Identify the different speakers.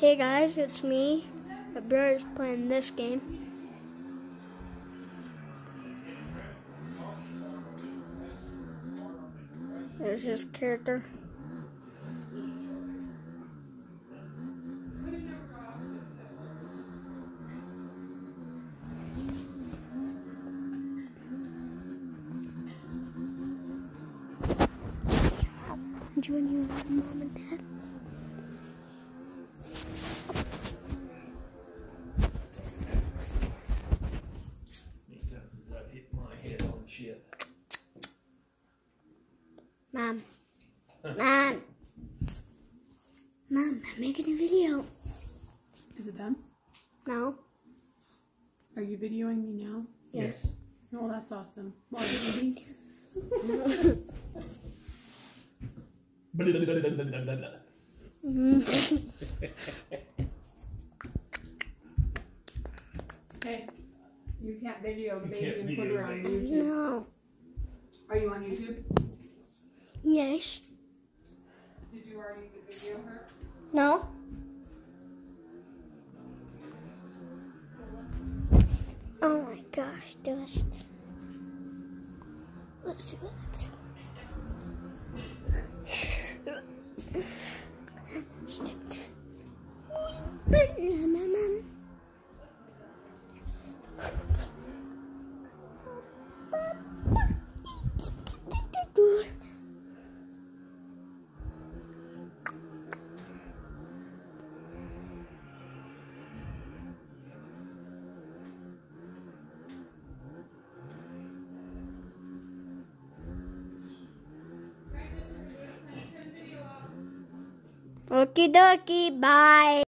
Speaker 1: Hey guys, it's me. My brother's playing this game. There's his character. Join you, Mom and Dad.
Speaker 2: Hit my head on shit.
Speaker 1: Mom. Mom. Mom, I'm making a video.
Speaker 3: Is it done?
Speaker 1: No.
Speaker 3: Are you videoing me now?
Speaker 1: Yes.
Speaker 3: Oh, that's awesome. While you're eating? Hey, you can't video the baby and put her on YouTube.
Speaker 1: No.
Speaker 3: Are you on YouTube?
Speaker 1: Yes.
Speaker 3: Did you already video her?
Speaker 1: No. Oh my gosh, dust. Let's do that. Okie dokie, bye.